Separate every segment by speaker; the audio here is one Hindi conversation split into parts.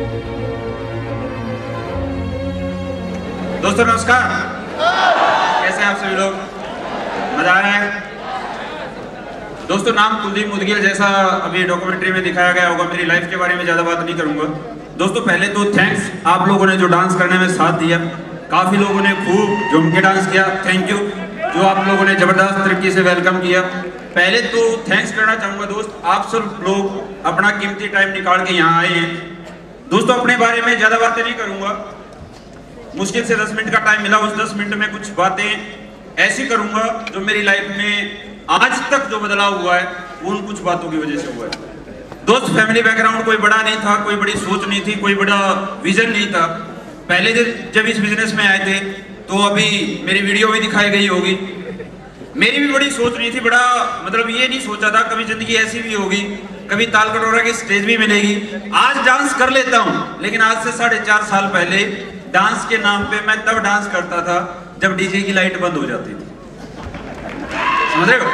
Speaker 1: दोस्तों नमस्कार, कैसे हैं आप सभी लोग? मजा आ रहा है? दोस्तों नाम कुलदीप मुदगिल, जैसा अभी डॉक्यूमेंट्री में दिखाया गया होगा। मेरी लाइफ के बारे में ज़्यादा बात नहीं करूंगा। दोस्तों पहले तो थैंक्स आप लोगों ने जो डांस करने में साथ दिया। काफ़ी लोगों ने खूब झूम के डांस किया, थैंक यू। जो आप लोगों ने ज़बरदस्त तरीके से वेलकम किया, पहले तो थैंक्स करना चाहूँगा। दोस्त आप सब लोग अपना कीमती टाइम निकाल के यहाँ आए हैं। दोस्तों अपने बारे में ज़्यादा बातें नहीं करूँगा, मुश्किल से 10 मिनट का टाइम मिला। उस 10 मिनट में कुछ बातें ऐसी करूँगा जो मेरी लाइफ में आज तक जो बदलाव हुआ है वो उन कुछ बातों की वजह से हुआ है। दोस्त फैमिली बैकग्राउंड कोई बड़ा नहीं था, कोई बड़ी सोच नहीं थी, कोई बड़ा विजन नहीं था। पहले जब इस बिजनेस में आए थे तो अभी मेरी वीडियो भी दिखाई गई होगी। मेरी भी बड़ी सोच नहीं थी, बड़ा मतलब ये नहीं सोचा था कभी जिंदगी ऐसी भी होगी, कभी ताल कटोरा की स्टेज भी मिलेगी। आज डांस कर लेता हूँ, लेकिन आज से 4.5 साल पहले डांस के नाम पे मैं तब डांस करता था जब डीजे की लाइट बंद हो जाती थी। समझ रहे हो?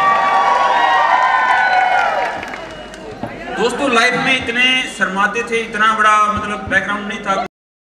Speaker 1: दोस्तों लाइफ में इतने शर्माते थे, इतना बड़ा मतलब बैकग्राउंड नहीं था।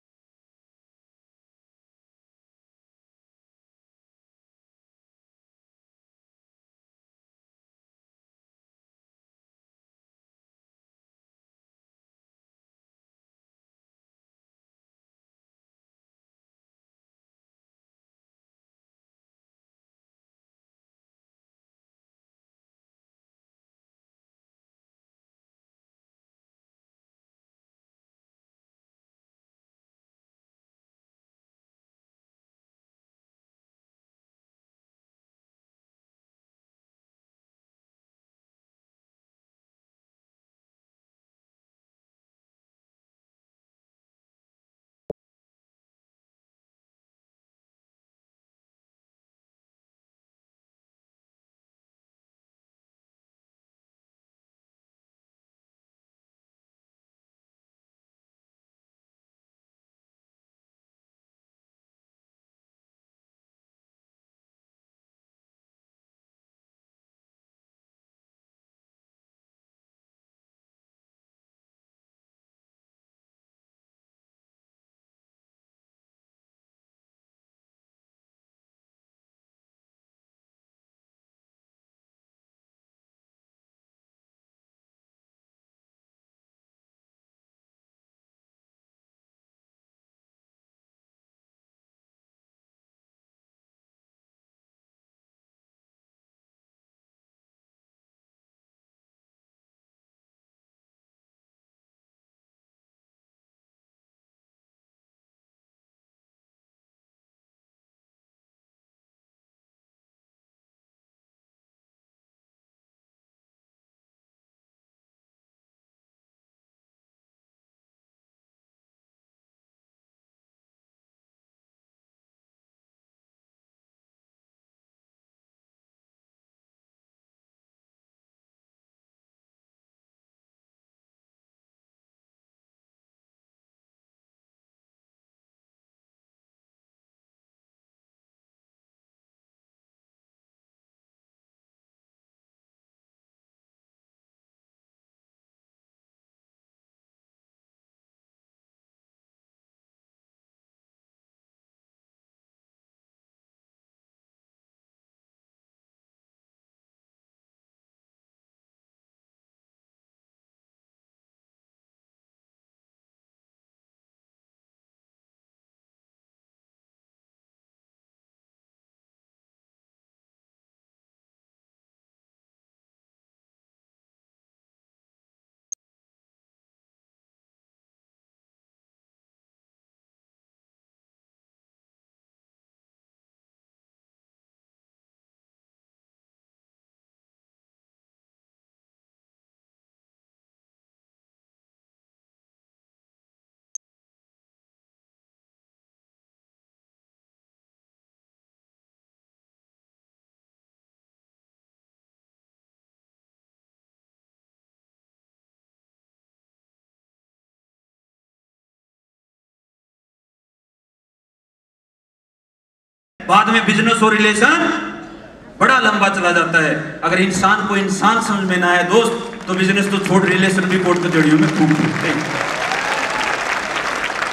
Speaker 1: बाद में बिजनेस और रिलेशन बड़ा लंबा चला जाता है। अगर इंसान को इंसान समझ में ना आए दोस्त, तो बिजनेस तो छोड़, रिलेशन भी कोर्ट कचहरियों में खूब होते हैं।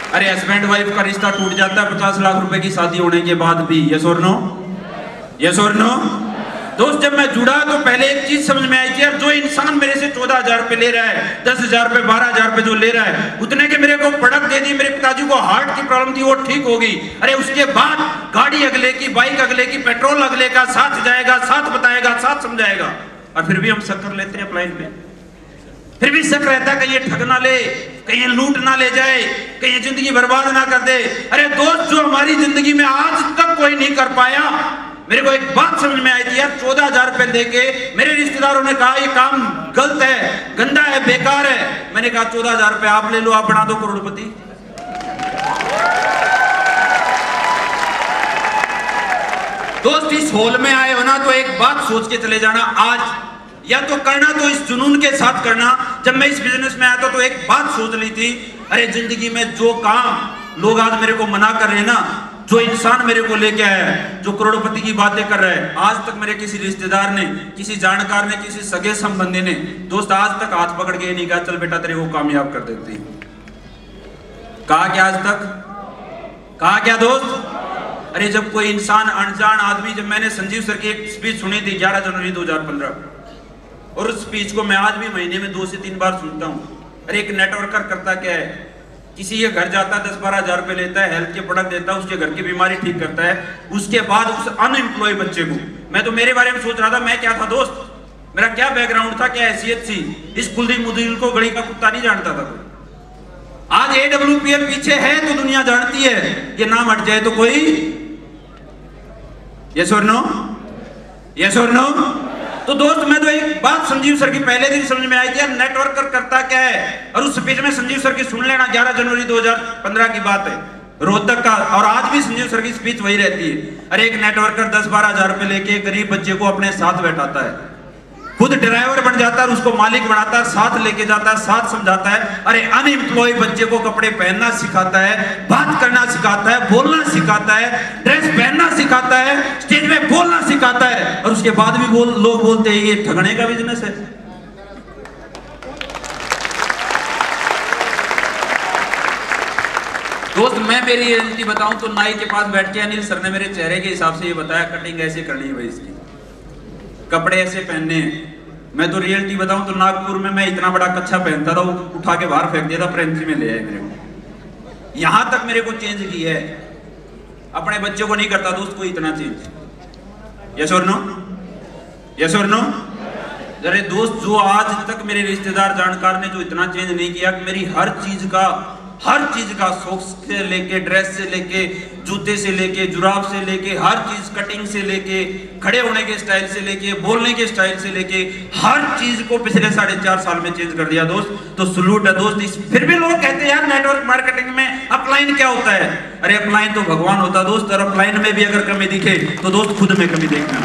Speaker 1: अरे हस्बैंड वाइफ का रिश्ता टूट जाता है 50 लाख रुपए की शादी होने के बाद भी। यस और नो? यस और नो? दोस्त जब मैं जुड़ा तो पहले एक चीज समझ में आई थी यार, जो इंसान मेरे से 14,000 रुपए ले रहा है, 10,000 रुपए 12,000 रुपए जो ले रहा है, उतने के मेरे को प्रोडक्ट दे दी, मेरे पिताजी को हार्ट की प्रॉब्लम थी वो ठीक हो गई। अरे उसके बाद गाड़ी अगले की, बाइक अगले की, पेट्रोल अगले का, साथ जाएगा, साथ बताएगा, साथ समझाएगा, और फिर भी हम शक कर लेते हैं अपलाइन पे। फिर भी शक रहता है कहीं ये ठग ना ले, कहीं लूट ना ले जाए, कहीं जिंदगी बर्बाद ना कर दे। अरे दोस्त जो हमारी जिंदगी में आज तक कोई नहीं कर पाया, मेरे को एक बात समझ में आई थी यार, 14,000 रुपए देके मेरे रिश्तेदारों ने कहा ये काम गलत है, गंदा है, बेकार है। मैंने कहा 14,000 रुपए आप ले लो, आप बना दो करोड़पति। दोस्त इस हॉल में आए हो ना तो एक बात सोच के चले जाना, आज या तो करना तो इस जुनून के साथ करना। जब मैं इस बिजनेस में आया था तो एक बात सोच ली थी, अरे जिंदगी में जो काम लोग आज मेरे को मना कर रहे हैं ना, जो इंसान मेरे को लेके आया है, जो करोड़पति की बातें कर रहा है, आज तक मेरे किसी रिश्तेदार ने, किसी जानकार ने, किसी सगे संबंधी ने दोस्त आज तक हाथ पकड़ के नहीं कहा चल बेटा तेरे को कामयाब कर देती। कहा क्या आज तक? कहा क्या दोस्त? अरे जब कोई इंसान, अनजान आदमी, जब मैंने संजीव सर की एक स्पीच सुनी थी 11 जनवरी 2015, और उस स्पीच को मैं आज भी महीने में 2 से 3 बार सुनता हूँ। अरे एक नेटवर्कर करता क्या है, किसी के घर जाता है 10-12 हजार रुपए लेता है, हेल्थ के प्रोडक्ट देता है, उसके घर की बीमारी ठीक करता है, उसके बाद उस अनएम्प्लॉय बच्चे को, मैं तो मेरे बारे में सोच रहा था मैं क्या था दोस्त, मेरा क्या बैकग्राउंड था, क्या हैसियत थी, इस कुलदीप मुदगिल को गली का कुत्ता नहीं जानता था कोई। आज AWPL पीछे है तो दुनिया जानती है, ये नाम हट जाए तो कोई। यस और नो? यस और नो? तो दोस्त मैं तो एक बात संजीव सर की पहले दिन समझ में आई थी, नेटवर्कर करता क्या है, और उस स्पीच में संजीव सर की सुन लेना, 11 जनवरी 2015 की बात है, रोहतक का, और आज भी संजीव सर की स्पीच वही रहती है। अरे एक नेटवर्कर 10-12 हजार रुपए लेके गरीब बच्चे को अपने साथ बैठाता है, खुद ड्राइवर बन जाता है, उसको मालिक बनाता है, साथ लेके जाता है, साथ समझाता है। अरे अनएम्प्लॉय बच्चे को कपड़े पहनना सिखाता है, बात करना सिखाता है, बोलना सिखाता है, ड्रेस पहनना सिखाता है, स्टेज में बोलना सिखाता है, और उसके बाद भी लोग बोलते हैं ये ठगने का बिजनेस है। दोस्त मैं मेरी रियलिटी बताऊं तो नाई के पास बैठ के अनिल सर ने मेरे चेहरे के हिसाब से ये बताया कटिंग ऐसे करनी है भाई, इसकी कपड़े ऐसे पहनने हैं। मैं तो रियलिटी बताऊं तो नागपुर में मैं इतना बड़ा कच्छा पहनता था, वो उठा के बाहर फेंक दिया था, प्रेंची में ले आए मेरे को। यहां तक मेरे को चेंज की है, अपने बच्चों को नहीं करता दोस्त कोई इतना चेंज। यस और नो? यस और नो? अरे दोस्त जो आज तक मेरे रिश्तेदार जानकार ने जो इतना चेंज नहीं किया, मेरी हर चीज का सॉक्स से लेके, ड्रेस से लेके, जूते से लेके, जुराब से लेके, हर चीज, कटिंग से लेके, खड़े होने के स्टाइल से लेके, बोलने के स्टाइल से लेके, हर चीज को पिछले 4.5 साल में चेंज कर दिया दोस्त। तो सलूट है दोस्त। फिर भी लोग कहते हैं यार नेटवर्क मार्केटिंग में अपलाइन क्या होता है। अरे अपलाइन तो भगवान होता दोस्त, और अपलाइन में भी अगर कमी दिखे तो दोस्त खुद में कमी देखना।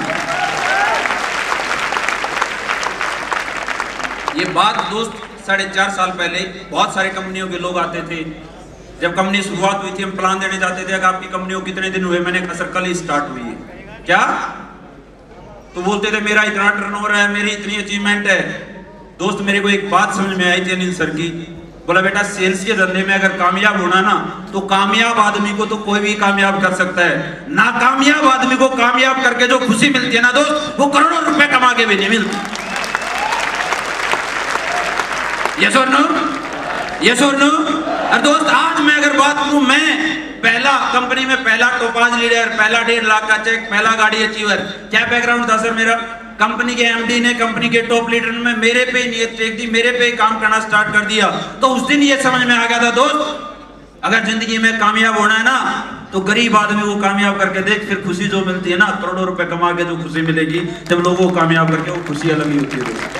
Speaker 1: ये बात दोस्त 4.5 साल पहले बहुत सारे कंपनियों के लोग आते थे, जब कंपनी शुरुआत हुई थी हम प्लान देने जाते थे, अगर आपकी कंपनी को कितने दिन हुए, मैंने कहा सर कल ही स्टार्ट हुई है। क्या? तो बोलते थे मेरा इतना टर्नओवर है, मेरी इतनी अचीवमेंट है। दोस्त मेरे को एक बात समझ में आई थी अनिल सर की, बोला बेटा सेल्स के धंधे में अगर कामयाब होना ना तो कामयाब आदमी को तो कोई भी कामयाब कर सकता है, नाकामयाब आदमी को कामयाब करके जो खुशी मिलती है ना दोस्त, वो करोड़ों रुपए कमा के भी नहीं मिलती। यस और नो? यस और नो? और दोस्त आज मैं अगर बात करूं, मैं पहला कंपनी में पहला टोपाज लीडर, पहला 1.5 लाख का चेक, पहला गाड़ी अचीवर। क्या बैकग्राउंड था सर मेरा? कंपनी के एमडी ने, कंपनी के टॉप लीडर ने मेरे पे नियत टेक दी, मेरे पे काम करना स्टार्ट कर दिया। तो उस दिन ये समझ में आ गया था दोस्त, अगर जिंदगी में कामयाब होना है ना तो गरीब आदमी को कामयाब करके देख, फिर खुशी जो मिलती है ना, करोड़ों रुपए कमा के जो खुशी मिलेगी, जब लोगों को कामयाब करके, वो खुशी अलग ही होती है दोस्त।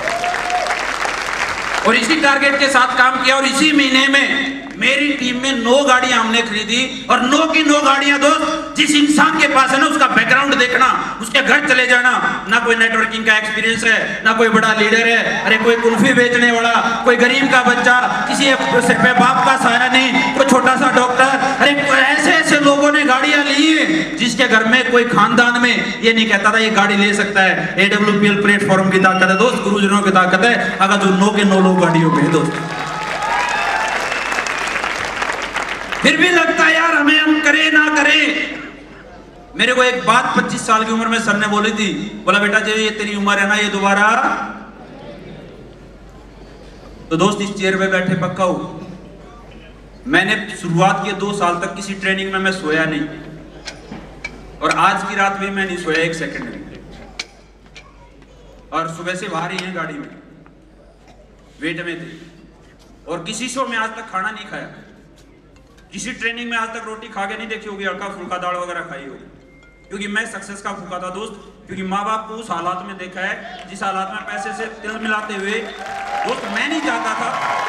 Speaker 1: और इसी टारगेट के साथ काम किया, और इसी महीने में मेरी टीम में 9 गाड़ियां हमने खरीदी, और 9 की 9 गाड़ियां दोस्त जिस इंसान के पास है ना, उसका बैकग्राउंड देखना, उसके घर चले जाना, ना कोई नेटवर्किंग का एक्सपीरियंस है, ना कोई बड़ा लीडर है, अरे कोई कुल्फी बेचने वाला, कोई गरीब का बच्चा, किसी पे बाप का साया नहीं, कोई छोटा सा डॉक्टर, अरे ऐसे ऐसे लोगों ने गाड़ियां ली है जिसके घर में कोई खानदान में ये नहीं कहता था ये गाड़ी ले सकता है। AWPL प्लेटफॉर्म की ताकत है दोस्त, गुरुजनों की ताकत है, अगर जो 9 के 9 लोग गाड़ियों में दोस्त। फिर भी लगता है यार हमें हम करें ना करें। मेरे को एक बात 25 साल की उम्र में सर ने बोली थी, बोला बेटा जो ये तेरी उम्र है ना ये दोबारा। तो दोस्त इस चेयर पे बैठे पक्का हो, मैंने शुरुआत की 2 साल तक किसी ट्रेनिंग में मैं सोया नहीं, और आज की रात भी मैं नहीं सोया 1 सेकंड में। और सुबह से बाहर ही हैं गाड़ी में, वेट में थे, और किसी शो में आज तक खाना नहीं खाया, किसी ट्रेनिंग में आज तक रोटी खा के नहीं देखी होगी, हल्का फुल्का दाल वगैरह खाई होगी, क्योंकि मैं सक्सेस का भूखा था दोस्त। क्योंकि माँ बाप को उस हालात में देखा है जिस हालात में पैसे से तिल मिलाते हुए दोस्त मैं नहीं चाहता था।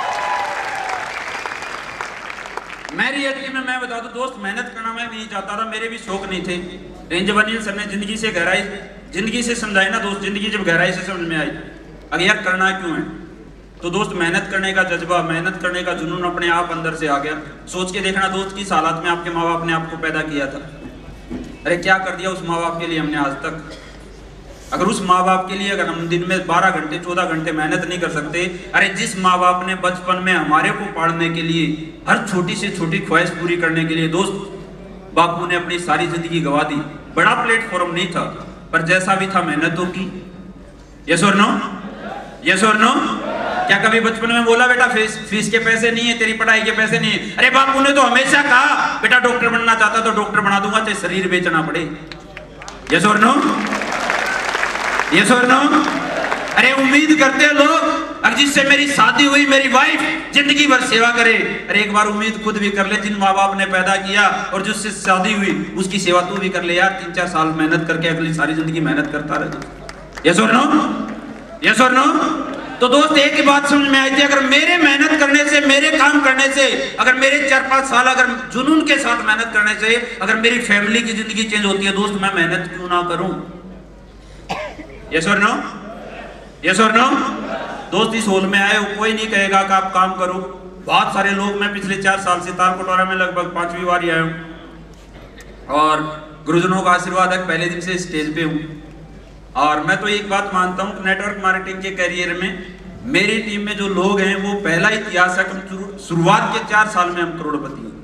Speaker 1: मैं रियलिटी में मैं बता दूं दोस्त, मेहनत करना मैं भी नहीं चाहता था, मेरे भी शौक नहीं थे। लेकिन जब अनिल सर ने जिंदगी से समझाई ना दोस्त, जिंदगी जब गहराई से समझ में आई, अगर यार करना क्यों है, तो दोस्त मेहनत करने का जज्बा, मेहनत करने का जुनून अपने आप अंदर से आ गया। सोच के देखना दोस्त, किस हालात में आपके माँ बाप ने आपको पैदा किया था, अरे क्या कर दिया उस माँ बाप के लिए हमने आज तक। अगर उस माँ बाप के लिए अगर हम दिन में 12 घंटे 14 घंटे मेहनत नहीं कर सकते, अरे जिस माँ बाप ने बचपन में हमारे को पालने के लिए, हर छोटी से छोटी ख्वाहिश पूरी करने के लिए दोस्त बापू ने अपनी सारी जिंदगी गवा दी। बड़ा प्लेटफॉर्म नहीं था, पर जैसा भी था मेहनत तो की। यस और नो, यस और नो। क्या कभी बचपन में बोला बेटा फीस के पैसे नहीं है, तेरी पढ़ाई के पैसे नहीं है? अरे बापू ने तो हमेशा कहा बेटा डॉक्टर बनना चाहता तो डॉक्टर बना दूंगा, चाहे शरीर बेचना पड़े। यस और नो, यस और नो। अरे उम्मीद करते हैं लोग अब जिससे मेरी शादी हुई, मेरी वाइफ जिंदगी भर सेवा करे। अरे एक बार उम्मीद खुद भी कर ले, जिन माँ बाप ने पैदा किया और जिससे शादी हुई उसकी सेवा तू भी कर ले यार। 3-4 साल मेहनत करके अगली सारी जिंदगी मेहनत करता रहे। यस और नो, यस और नो। तो दोस्त एक ही बात समझ में आई थी, अगर मेरे मेहनत करने से, मेरे काम करने से, अगर मेरे 4-5 साल अगर जुनून के साथ मेहनत करने से अगर मेरी फैमिली की जिंदगी चेंज होती है दोस्त, मैं मेहनत क्यों ना करूं? यस और नो, यस और नो। दोस्त इस हॉल में आए हो, कोई नहीं कहेगा कि आप काम करो। बहुत सारे लोग, मैं पिछले 4 साल से तालकटोरा में लगभग 5वीं बार आया हूं, और गुरुजनों का आशीर्वाद है, पहले दिन से स्टेज पे हूं। और मैं तो एक बात मानता हूं, नेटवर्क मार्केटिंग के करियर में मेरी टीम में जो लोग हैं वो पहला इतिहास है कि शुरुआत के 4 साल में हम करोड़पति हैं।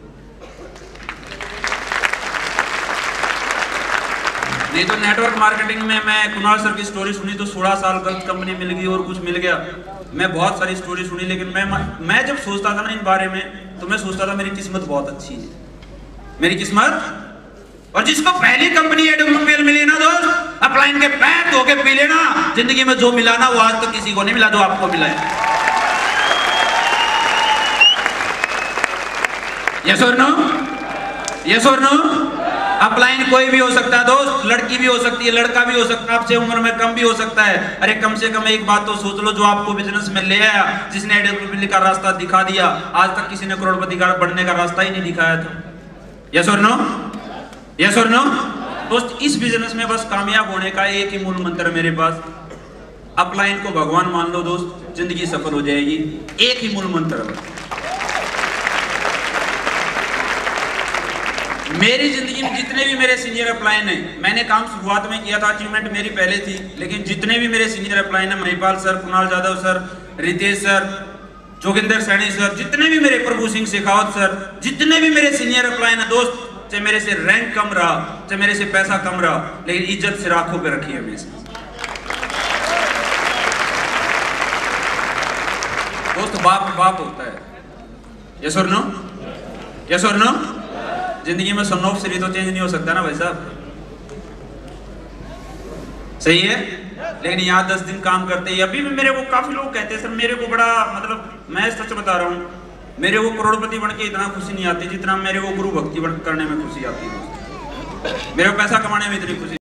Speaker 1: नहीं तो नेटवर्क मार्केटिंग में मैं कुणाल सर की स्टोरी सुनी तो 16 साल गलत कंपनी मिल गई और कुछ मिल गया। मैं बहुत सारी स्टोरी सुनी, लेकिन मैं जब सोचता था ना इन बारे में, तो मैं सोचता था मेरी किस्मत बहुत अच्छी है, मेरी किस्मत। और जिसको पहली कंपनी एडोमोबाइल मिली ना दोस्त, अपलाइन के पैर धो के पी लेना, जिंदगी में जो मिला ना वो आज तक किसी को नहीं मिला जो आपको मिला है। यस और नो, यस और नो। अपलाइन कोई भी हो सकता है दोस्त, लड़की भी हो सकती है, लड़का भी हो सकता है, आपसे उम्र में कम भी हो सकता है। अरे कम से कम एक बात तो सोच लो, जो आपको बिजनेस में ले आया, जिसने एडोमोबाइल का रास्ता दिखा दिया, आज तक किसी ने करोड़पति का बनने का रास्ता ही नहीं दिखाया था। यस और नो, यस और नो। दोस्त इस बिजनेस में बस कामयाब होने का एक ही मूल मंत्र है मेरे पास, अपलाइन को भगवान मान लो दोस्त, जिंदगी सफल हो जाएगी। एक ही मूल मंत्र है। मेरी जिंदगी में जितने भी मेरे सीनियर अपलाइन हैं, मैंने काम शुरुआत में किया था, अचीवमेंट मेरी पहले थी, लेकिन जितने भी मेरे सीनियर अपलाइन हैं, Mahipal sir, Kunal Yadav sir, Ritesh sir, Joginder Saini sir, जितने भी मेरे, प्रभु सिंह शेखावत सर, जितने भी मेरे सीनियर अपलाइन हैं दोस्त, चाहे मेरे से रैंक कम रहा, चाहे मेरे से पैसा कम रहा, लेकिन इज्जत सिर आंखों पे रखी है हमेशा। दोस्त बाप बाप होता है। यस और नो, यस और नो। जिंदगी में सन ऑफ सीरी तो चेंज नहीं हो सकता ना भाई साहब, सही है। लेकिन यहाँ 10 दिन काम करते ही, अभी भी मेरे को काफी लोग कहते हैं सर मेरे को बड़ा, मतलब मैं सच बता रहा हूँ, मेरे को करोड़पति बन के इतना खुशी नहीं आती जितना मेरे को गुरु भक्ति करने में खुशी आती है। मेरे को पैसा कमाने में इतनी खुशी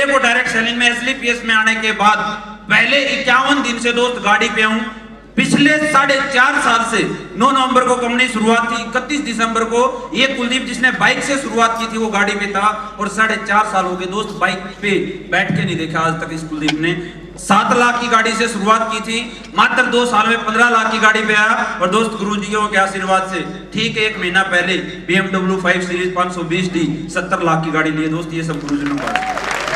Speaker 1: बेटे को डायरेक्ट सेलिंग में SLPS में आने के बाद पहले 51 दिन से दोस्त गाड़ी पे हूं। पिछले 4.5 साल से 9 नवंबर को कंपनी शुरुआत थी, 31 दिसंबर को ये कुलदीप जिसने बाइक से शुरुआत की थी वो गाड़ी पे था, और 4.5 साल हो गए दोस्त बाइक पे बैठ के नहीं देखा आज तक इस कुलदीप ने। 7 लाख की गाड़ी से शुरुआत की थी, मात्र 2 साल में 15 लाख की गाड़ी पे आया। और दोस्त गुरुजियों के आशीर्वाद से ठीक 1 महीना पहले BMW 5 सीरीज 520D 70 लाख की गाड़ी ली दोस्त। ये सब गुरुजियों का।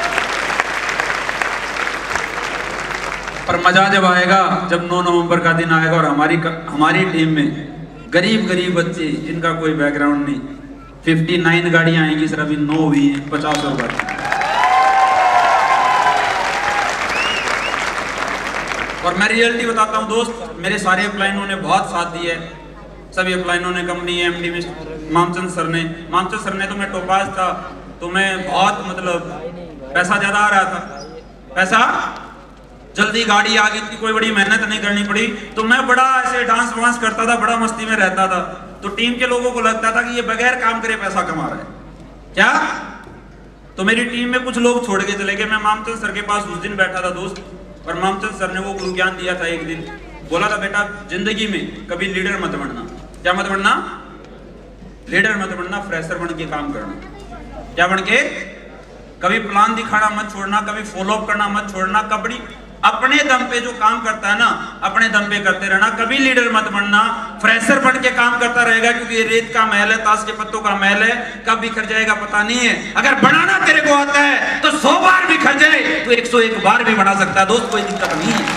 Speaker 1: पर मजा जब आएगा जब 9 नवंबर का दिन आएगा और हमारी टीम में गरीब बच्चे जिनका कोई बैकग्राउंड नहीं, 59 गाड़ियां आएंगी सर, अभी 9 हुई हैं, 50 और गाड़ी। और मैं रियलिटी बताता हूं दोस्त, मेरे सारे अपलाइनों ने बहुत साथ दिया है। सभी अपलाइनों ने, कंपनी MD मामचंद सर ने तो मैं टोपाज था तो मैं बहुत मतलब पैसा ज्यादा आ रहा था, पैसा जल्दी गाड़ी आ गई थी, कोई बड़ी मेहनत नहीं करनी पड़ी, तो मैं बड़ा ऐसे डांस वांस करता था, बड़ा मस्ती में रहता था। तो टीम के लोगों को लगता था कि ये बगैर काम करे पैसा कमा रहा है क्या। तो मेरी टीम में कुछ लोग छोड़ के चले गए। मैं मामचंद सर के पास उस दिन बैठा था दोस्त, और मामचंद सर ने वो गुरु ज्ञान दिया था। एक दिन बोला था, बेटा जिंदगी में कभी लीडर मत बनना। क्या मत बनना? लीडर मत बनना, फ्रेशर बन के काम करना। क्या बन के? कभी प्लान दिखाना मत छोड़ना, कभी फॉलो अप करना मत छोड़ना, कभी अपने दम पे जो काम करता है ना अपने दम पे करते रहना। कभी लीडर मत बनना, फ्रेशर बन के काम करता रहेगा, क्योंकि ये रेत का महल है, ताश के पत्तों का महल है, कब बिखर जाएगा पता नहीं है। अगर बनाना तेरे को आता है तो 100 बार बिखर जाए तो 101 बार भी बना सकता है दोस्त, कोई दिक्कत नहीं है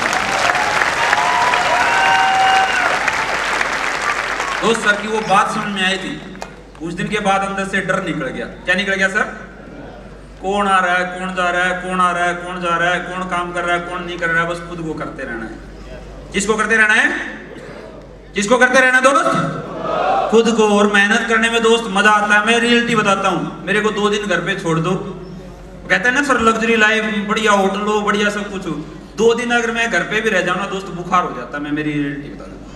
Speaker 1: दोस्त। सर की वो बात समझ में आई थी, उस दिन के बाद अंदर से डर निकल गया। क्या निकल गया सर? कौन आ रहा है, कौन जा रहा है, कौन आ रहा है, कौन जा रहा है, कौन काम कर रहा है, कौन नहीं कर रहा है, बस खुद को करते रहना है। किसको करते रहना है? किसको करते रहना दोस्त? खुद को। और मेहनत करने में दोस्त मजा आता है। मैं रियलिटी बताता हूँ, मेरे को 2 दिन घर पे छोड़ दो, कहते हैं ना सर लग्जरी लाइफ, बढ़िया होटल हो, बढ़िया सब कुछ हो, 2 दिन अगर मैं घर पे भी रह जाऊँ ना दोस्त बुखार हो जाता है। मैं मेरी रियलिटी बता दूँ,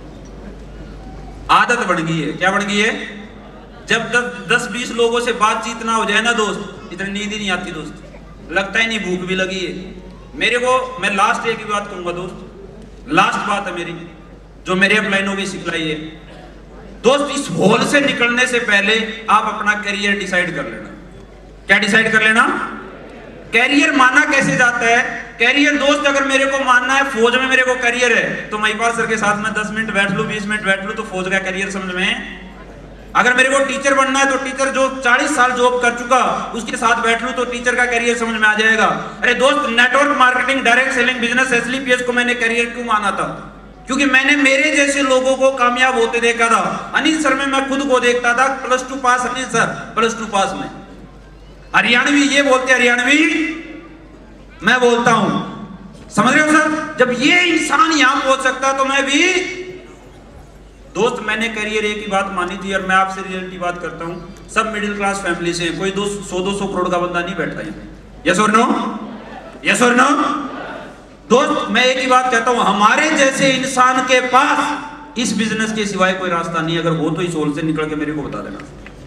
Speaker 1: आदत बन गई है। क्या बन गई है? जब 10-20 लोगों से बातचीत ना हो जाए ना दोस्त, इतनी नींद ही नहीं आती दोस्त, लगता ही नहीं भूख भी लगी है मेरे को। मैं लास्ट एक ही बात कहूंगा दोस्त, लास्ट बात है मेरी जो मेरे अपलाइनों की सिखलाई है दोस्त, इस हॉल से निकलने से पहले आप अपना करियर डिसाइड कर लेना। क्या डिसाइड कर लेना? कैरियर माना कैसे जाता है? कैरियर दोस्त अगर मेरे को मानना है फौज में मेरे को करियर है तो महिपाल सर के साथ में 10 मिनट बैठ लूं, 20 मिनट बैठ लूं, तो फौज का करियर समझ में। अगर मेरे को टीचर बनना है तो टीचर जो 40 साल जॉब कर चुका उसके साथ बैठ लूं तो टीचर का करियर समझ में आ जाएगा। अरे दोस्त network marketing, direct selling business, SLPS को मैंने करियर क्यों माना था? क्योंकि मैंने मेरे जैसे लोगों को कामयाब होते देखा था। अनिल सर में मैं खुद को देखता था, +2 पास अनिल सर, +2 पास में। हरियाणवी ये बोलते, हरियाणवी मैं बोलता हूं, समझ रहे हो सर? जब ये इंसान यहां पहुंच सकता तो मैं भी दोस्त। मैंने करियर एक ही बात मानी थी, और मैं आपसे रियलिटी बात करता हूं, सब मिडिल क्लास फैमिली से, कोई 100-200 करोड़ का बंदा नहीं बैठता है। यस और नो? यस और नो? दोस्त मैं एक ही बात कहता हूं, हमारे जैसे इंसान के पास इस बिजनेस के सिवाय कोई रास्ता नहीं। अगर हो तो इस होल से निकल के मेरे को बता देना।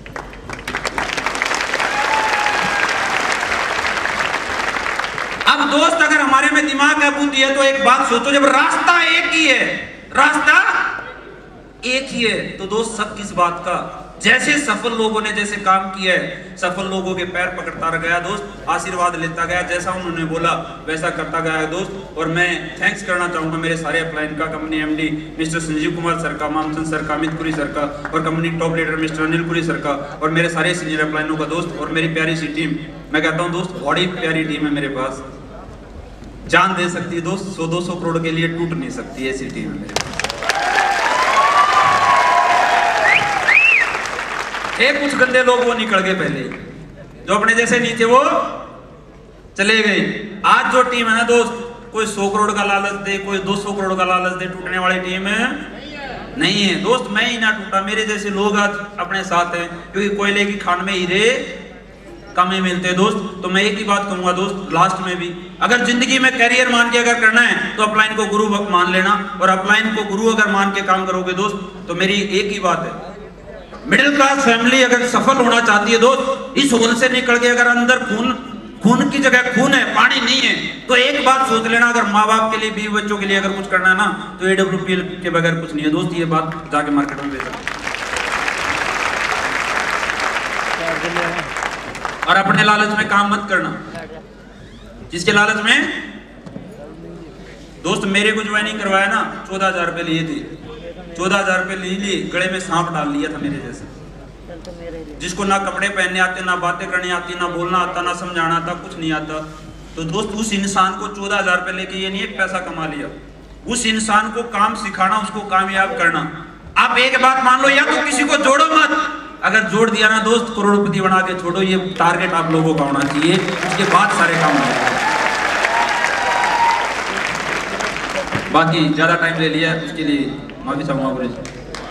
Speaker 1: अब दोस्त अगर हमारे में दिमाग है, बुद्धि है, तो एक बात सोचो, जब रास्ता एक ही है, रास्ता एक ही है, तो दोस्त सब किस बात का? जैसे सफल लोगों ने जैसे काम किया है, सफल लोगों के पैर पकड़ता गया दोस्त, आशीर्वाद लेता गया, जैसा उन्होंने बोला वैसा करता गया दोस्त। और मैं थैंक्स करना चाहूंगा मेरे सारे अपलाइन का, company MD mister Sanjeev Kumar sir का, मामचंद सर का, अमित पुरी सर का, और company top leader mister Anil Puri sir का, और मेरे सारे सीनियर अपलाइनों का दोस्त, और मेरी प्यारी सी टीम। मैं कहता हूँ दोस्त बड़ी प्यारी टीम है मेरे पास, जान दे सकती है दोस्त, 100-200 करोड़ के लिए टूट नहीं सकती, ऐसी टीम है मेरे पास। एक कुछ गंदे लोग वो निकल गए पहले, जो अपने जैसे नहीं थे वो चले गए। आज जो टीम है ना दोस्त, कोई 100 करोड़ का लालच दे, कोई 200 करोड़ का लालच दे, टूटने वाली टीम नहीं है दोस्त। मैं ही ना टूटा, मेरे जैसे लोग आज अपने साथ हैं, क्योंकि कोयले की खान में हीरे कम ही मिलते हैं दोस्त। तो मैं एक ही बात कहूंगा दोस्त लास्ट में भी, अगर जिंदगी में करियर मान के अगर करना है तो अपलाइन को गुरु मान लेना, और अपलाइन को गुरु अगर मान के काम करोगे दोस्त, तो मेरी एक ही बात है, मिडिल क्लास फैमिली अगर सफल होना चाहती है दोस्त, इस होल से निकल के अगर अंदर खून की जगह खून है, पानी नहीं है। तो एक बात सोच लेना, अगर माँ बाप के लिए, बीवी बच्चों के लिए अगर कुछ करना है ना, तो AWPL के बगैर कुछ नहीं है दोस्त। ये बात जाके मार्केट में बेचो और अपने लालच में काम मत करना। जिसके लालच में दोस्त, मेरे को ज्वाइनिंग करवाया ना 14,000 रुपये लिए थे, 14,000 रुपये ले लिए, गले में सांप डाल लिया था मेरे जैसे, जिसको ना कपड़े पहनने आते, ना बातें करनी आती, ना बोलना आता, ना समझाना आता, कुछ नहीं आता। तो दोस्त उस इंसान को 14,000 रुपये लेके ये नहीं एक पैसा कमा लिया, उस इंसान को काम सिखाना, उसको कामयाब करना। आप एक बात मान लो, या तो किसी को जोड़ो मत, अगर जोड़ दिया ना दोस्त, करोड़पति बना के छोड़ो। ये टारगेट आप लोगों का होना चाहिए, उसके बाद सारे काम होंगे। बाकी ज्यादा टाइम ले लिया उसके लिए माफी चाहूंगा गुरु जी।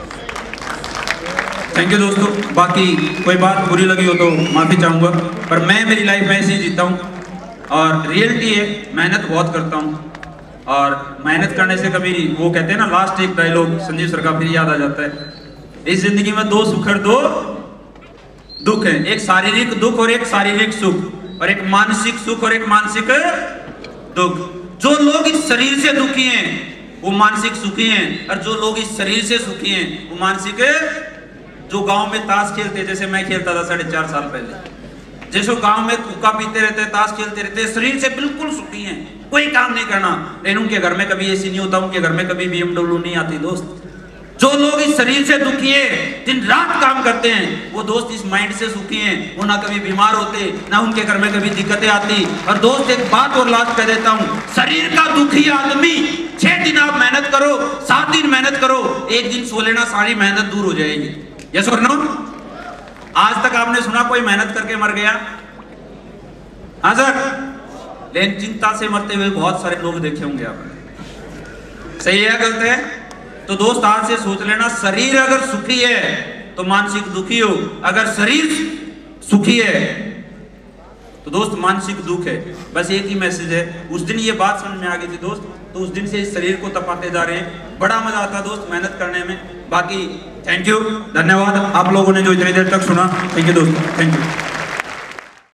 Speaker 1: थैंक यू दोस्तों। बाकी कोई बात बुरी लगी हो तो माफी चाहूंगा, पर मैं मेरी लाइफ में ऐसे ही जीता हूँ और रियलिटी है, मेहनत बहुत करता हूँ। और मेहनत करने से कभी, वो कहते हैं ना लास्ट एक डायलॉग संजीव सर का फिर याद आ जाता है, इस जिंदगी में दो सुख और दो दुख है, एक शारीरिक दुख और एक शारीरिक सुख, और एक मानसिक सुख और एक मानसिक दुख। जो लोग इस शरीर से दुखी हैं वो मानसिक सुखी हैं, और जो लोग इस शरीर से सुखी हैं वो मानसिक। जो गांव में ताश खेलते, जैसे मैं खेलता था 4.5 साल पहले, जैसे गांव में हुक्का पीते रहते, ताश खेलते रहते, शरीर से बिल्कुल सुखी हैं, कोई काम नहीं करना, लेकिन उनके घर में कभी ऐसी नहीं होता, उनके घर में कभी BMW नहीं आती दोस्त। जो लोग इस शरीर से दुखी है, दिन रात काम करते हैं, वो दोस्त इस माइंड से सुखी हैं, वो ना कभी बीमार होते, ना उनके घर में कभी दिक्कतें आती। और दोस्त एक बात और लास्ट कह देता हूँ, शरीर का दुखी आदमी 6 दिन आप मेहनत करो, 7 दिन मेहनत करो, एक दिन सो लेना, सारी मेहनत दूर हो जाएगी। यस और नो? आज तक आपने सुना कोई मेहनत करके मर गया? हाँ सर, लेकिन चिंता से मरते हुए बहुत सारे लोग देखे होंगे आपने। सही है गलत है? तो दोस्त आज से सोच लेना, शरीर अगर सुखी है तो मानसिक दुखी हो, अगर शरीर सुखी है तो दोस्त मानसिक दुख है। बस एक ही मैसेज है। उस दिन ये बात समझ में आ गई थी दोस्त, तो उस दिन से इस शरीर को तपाते जा रहे हैं। बड़ा मजा आता दोस्त मेहनत करने में। बाकी थैंक यू, धन्यवाद आप लोगों ने जो इतनी देर तक सुना। थैंक यू दोस्तों, थैंक यू।